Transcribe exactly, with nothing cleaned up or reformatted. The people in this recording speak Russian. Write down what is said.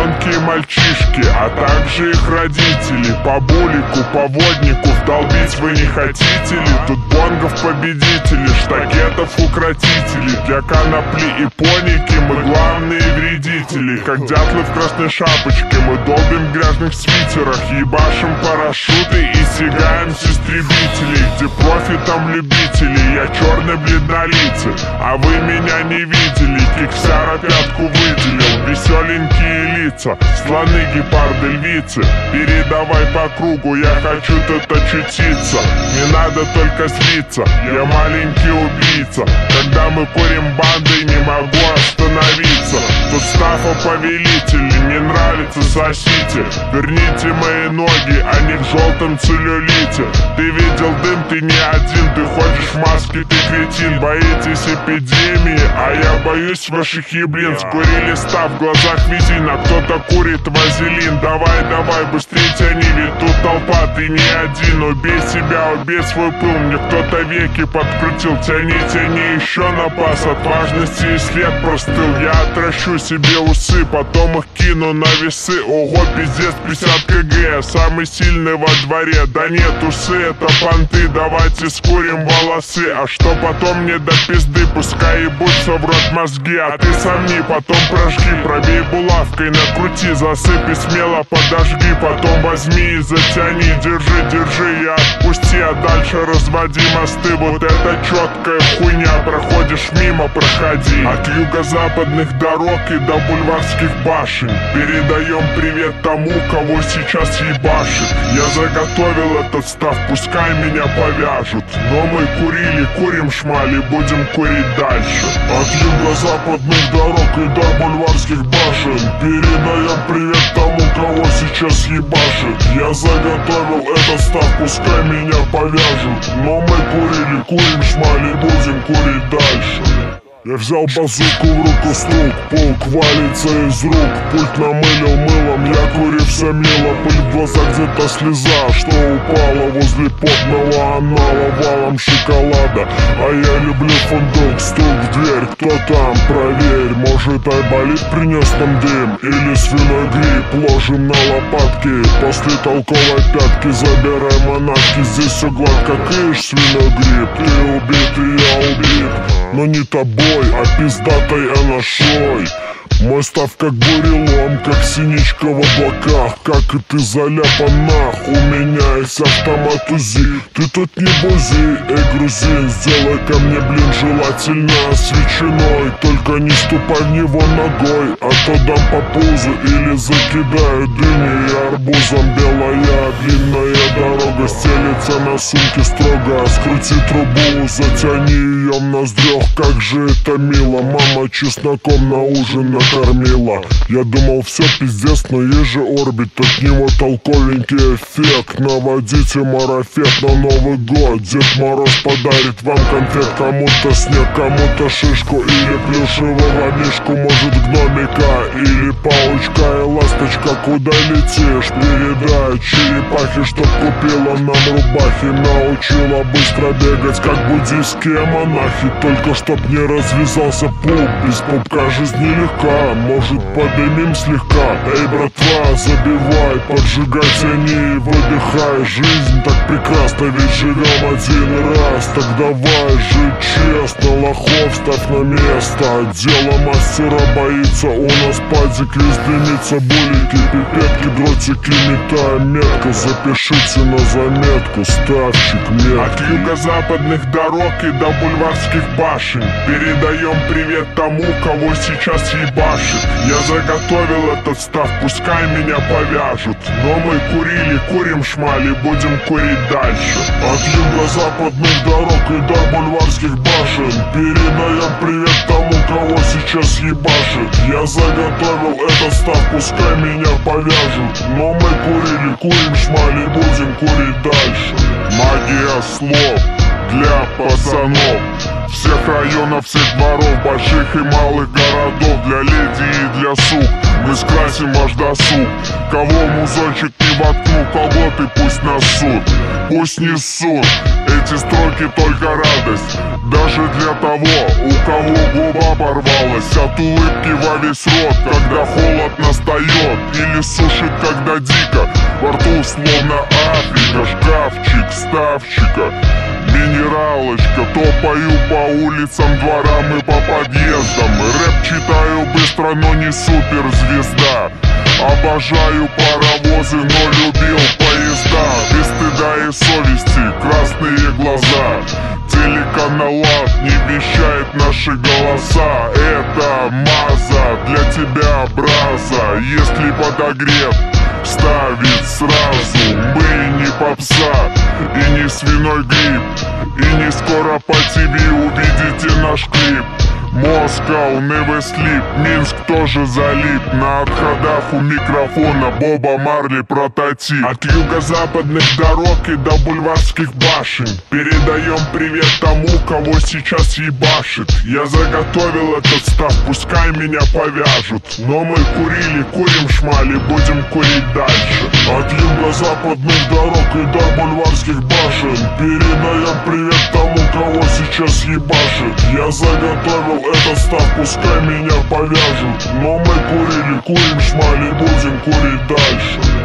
девчонки и мальчишки, а также их родители. По булику, по воднику вдолбить вы не хотите ли? Тут бонгов победители, штакетов укротители. Для конопли и поники мы главные вредители. Как дятлы в красной шапочке мы долбим в грязных свитерах, ебашим парашюты и сигаем с истребителей. Где профи, там любители, я черный бледнолицый, а вы меня не видели. Киксяра пятку выделил, веселенькие лица, слоны, гепарды, львицы. Передавай по кругу, я хочу тут очутиться. Не надо только слиться, я маленький убийца. Когда мы курим бандой, не могу остановиться. Тут Стаффа повелитель, не нравится, сосите. Верните мои ноги, они в желтом целлюлите. Ты видел дым, ты не один, ты ходишь в маске, ты кретин. Боитесь эпидемии, а я боюсь ваших еблин. Скурили Стафф, в глазах визин, а кто-то курит вазелин. Давай, давай, быстрее тяни, ведь тут толпа, ты не один. Убей себя, убей свой пыл, мне кто-то веки подкрутил. Тяни, тяни еще на пас, от важности и след простыл. Я отращу себе усы, потом их кину на весы. Ого, пиздец, пятьдесят кг, самый сильный во дворе. Да нет, усы это понты, давайте скурим волосы. А что потом мне до пизды, пускай ебутся в рот мозги. А ты сомни, потом прожги, пробей булавкой, накрути, засыпь и смело подожги. Потом возьми и затяни, держи, держи и отпусти, а дальше разводи мосты. Вот это четкая хуйня, проходишь мимо, проходи. От юго-западных дорог и до бульварских башен передаем привет тому, кого сейчас ебашит. Я заготовил этот став, пускай меня повяжут. Но мы курили, курим шмали, будем курить дальше. От юго-западных дорог и до бульварских башен передаем привет тому, кого сейчас ебашит. Я заготовил этот став, пускай меня повяжут. Но мы курили, курим шмали, будем курить дальше. Я взял базуку в руку с рук, полк валится из рук. Пульт намылил мылом, я курився мило. Пыль в глазах, где-то слеза, что упала возле потного анала валом шоколада. А я люблю фундук, стук в дверь, кто там, проверь. Может, айболит принес нам дым, или свиной гриб. Ложим на лопатки, после толковой пятки забираем монашки. Здесь все гладко, кыш, свиной гриб. Ты убит и я убит, но не тобой, а пиздатой анашой. Мой став как бурелом, как синичка в облаках. Как и ты заляпан нах, у меня есть автомат УЗИ. Ты тут не бузи, эй, грузин, сделай ко мне, блин, желательно с ветчиной. Только не ступай в него ногой, а то дам по пузу или закидаю дыней и арбузом. Белая длинная дорога стелется на сумке строго. Скрути трубу, затяни ее в ноздрёх, как же это мило. Мама чесноком на ужин накормила. Я думал, все пиздец, но есть же орбит, от него толковенький эффект. Наводите марафет на Новый год, Дед Мороз подарит вам конфет. Кому-то снег, кому-то шишку или плюшевого мишку, может гномика или палочка и ласточка. Куда летишь? Передай черепахе, чтоб купила нам рубахи. Научила быстро бегать, как буддийские монахи. Только чтоб не развязался пуп, без пупка жизнь нелегка. Может, подымем слегка? Эй, братва, забивай, поджигай тяни и выдыхай. Жизнь так прекрасна, ведь живем один раз. Так давай жить честно, лохов ставь на место. Дело мастера боится, у нас падик весь дымится. Булики, пипетки, дротики метаем метко. Запишите на заметку, ставщик метки. От юго-западных дорог и до бульварских башен передаем привет тому, кого сейчас ебашит. Я заготовил этот став, пускай меня повяжут. Но мы курили, курим шмали, будем курить дальше. От юго-западных дорог и до бульварских башен передаем привет тому, кого сейчас ебашит. Я заготовил этот став, пускай меня повяжут. Но мы курили, курим шмали, будем курить дальше. Магия слов для пацанов всех районов, всех дворов, больших и малых городов. Для леди и для сук мы скрасим ваш досуг. Кого музончик не воткнул, кого ты пусть несут. Пусть несут, эти строки только радость. Даже для того, у кого губа порвалась от улыбки во весь рот. Когда холод настал, устает или сушит, когда дико. Во рту словно Африка, шкафчик ставчика, минералочка. Топаю по улицам, дворам и по подъездам. Рэп читаю быстро, но не суперзвезда. Обожаю паровозы, но любил поезда. Без стыда и совести, красные глаза. Телеканалат не вещает наши голоса. Это маза для тебя, браза. Если подогрев ставит сразу. Мы не попса и не свиной гриб. И не скоро по ТВ увидите наш клип. Москва, never sleep, Минск тоже залип. На отходах у микрофона Боба Марли прототип. От юго-западных дорог и до бульварских башен передаем привет тому, кого сейчас ебашит. Я заготовил этот став, пускай меня повяжут. Но мы курили, курим шмали, будем курить дальше. От юго-западных дорог и до бульварских башен передаем привет тому, кого сейчас ебашит. Я заготовил этот став, пускай меня повяжут. Но мы курили, курим шмали, будем курить дальше.